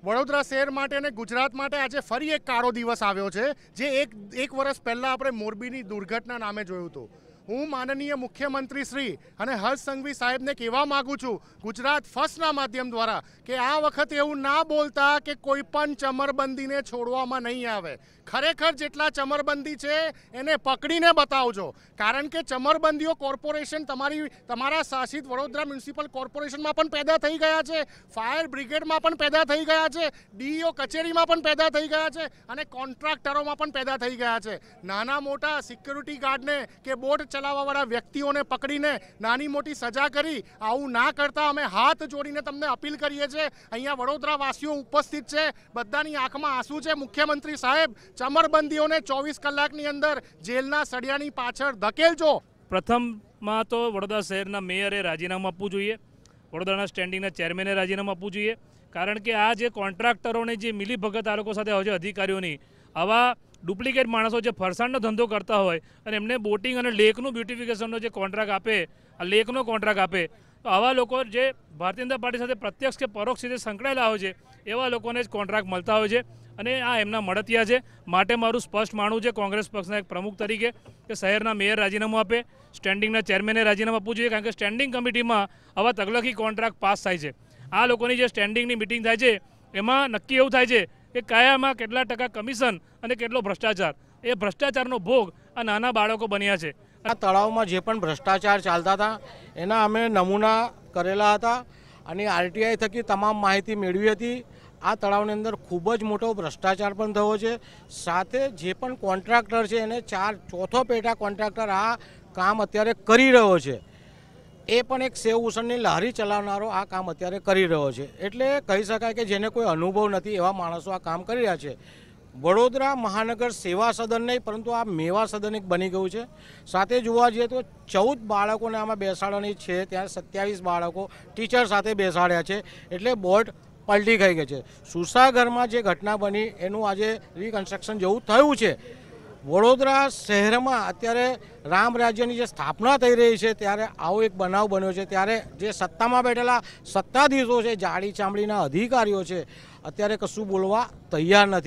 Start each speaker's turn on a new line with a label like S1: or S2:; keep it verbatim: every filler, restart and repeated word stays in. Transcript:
S1: વડોદરા શહેર માટે અને ગુજરાત માટે આજે ફરી એક કાળો દિવસ આવ્યો છે, જે એક એક વર્ષ પહેલાં આપણે મોરબીની દુર્ઘટના નામે જોયું હતું. હું માનનીય મુખ્યમંત્રી શ્રી અને હર્ષ સંઘવી સાહેબને કહેવા માગું છું ગુજરાત ફર્સ્ટના માધ્યમ દ્વારા કે આ વખતે એવું ના બોલતા કે કોઈ પણ ચમરબંધીને છોડવામાં નહીં આવે. ખરેખર જેટલા ચમરબંધી છે એને પકડીને બતાવજો, કારણ કે ચમરબંધીઓ કોર્પોરેશન તમારી તમારા શાસિત વડોદરા મ્યુનિસિપલ કોર્પોરેશનમાં પણ પેદા થઈ ગયા છે, ફાયર બ્રિગેડમાં પણ પેદા થઈ ગયા છે, ડીઈઓ કચેરીમાં પણ પેદા થઈ ગયા છે અને કોન્ટ્રાક્ટરોમાં પણ પેદા થઈ ગયા છે. નાના મોટા સિક્યુરિટી ગાર્ડને કે બોટ ચલાવવાવાળા વ્યક્તિઓને પકડીને નાની મોટી સજા કરી આવું ના કરતા અમે હાથ જોડીને તમને અપીલ કરીએ છીએ. અહીંયા વડોદરા વાસીઓ ઉપસ્થિત છે, બધાની આંખમાં આંસુ છે. મુખ્યમંત્રી સાહેબ, ચમરબંધીઓને ચોવીસ કલાકની અંદર જેલના સળિયાની પાછળ ધકેલજો.
S2: પ્રથમમાં તો વડોદરા શહેરના મેયરે રાજીનામું આપવું જોઈએ, વડોદરાના સ્ટેન્ડિંગના ચેરમેને રાજીનામું આપવું જોઈએ, કારણ કે આ જે કોન્ટ્રાક્ટરોને જે મિલીભગત આ લોકો સાથે હોય છે અધિકારીઓની, આવા ડુપ્લિકેટ માણસો જે ફરસાણનો ધંધો કરતા હોય અને એમને બોટિંગ અને લેકનું બ્યુટિફિકેશનનો જે કોન્ટ્રાક્ટ આપે, આ લેકનો કોન્ટ્રાક્ટ આપે, તો આવા લોકો જે ભારતીય જનતા પાર્ટી સાથે પ્રત્યક્ષ કે પરોક્ષ રીતે સંકળાયેલા હોય છે એવા લોકોને જ કોન્ટ્રાક્ટ મળતા હોય છે અને આ એમના મળતિયા છે. માટે મારું સ્પષ્ટ માનવું છે કોંગ્રેસ પક્ષના એક પ્રમુખ તરીકે કે શહેરના મેયર રાજીનામું આપે, સ્ટેન્ડિંગના ચેરમેને રાજીનામું આપવું જોઈએ, કારણ કે સ્ટેન્ડિંગ કમિટીમાં આવા તગલખી કોન્ટ્રાક્ટ પાસ થાય છે. આ લોકોની જે સ્ટેન્ડિંગની મિટિંગ થાય છે એમાં નક્કી એવું થાય છે કે કયામાં કેટલા ટકા કમિશન અને કેટલો ભ્રષ્ટાચાર, એ ભ્રષ્ટાચારનો ભોગ આ નાના બાળકો બન્યા છે.
S3: આ તળાવમાં જે પણ ભ્રષ્ટાચાર ચાલતા હતા એના અમે નમૂના કરેલા હતા અને આરટીઆઈ થકી તમામ માહિતી મેળવી હતી. આ તળાવની અંદર ખૂબ જ મોટો ભ્રષ્ટાચાર પણ થયો છે. સાથે જે પણ કોન્ટ્રાક્ટર છે એને ચાર ચોથો પેટા કોન્ટ્રાક્ટર આ કામ અત્યારે કરી રહ્યો છે, એ પણ એક સેવ ઉસળની લારી ચલાવનારો આ કામ અત્યારે કરી રહ્યો છે. એટલે કહી શકાય કે જેને કોઈ અનુભવ નથી એવા માણસો આ કામ કરી રહ્યા છે. વડોદરા મહાનગર સેવા સદન નહીં પરંતુ આ મેવા સદન એક બની ગયું છે. સાથે જોવા જઈએ તો ચૌદ બાળકોને આમાં બેસાડવાની છે, ત્યાં સત્યાવીસ બાળકો ટીચર સાથે બેસાડ્યા છે, એટલે બોર્ડ પલટી ખાઈ ગઈ છે. સુસાગરમાં જે ઘટના બની એનું આજે રિકન્સ્ટ્રક્શન જેવું થયું છે. વડોદરા શહેરમાં અત્યારે રામ રાજ્યની જે સ્થાપના થઈ રહી છે ત્યારે આવો એક બનાવ બન્યો છે, ત્યારે જે સત્તામાં બેઠેલા સત્તાધીશો છે, જાડી ચામડીના અધિકારીઓ છે, અત્યારે કશું બોલવા તૈયાર નથી.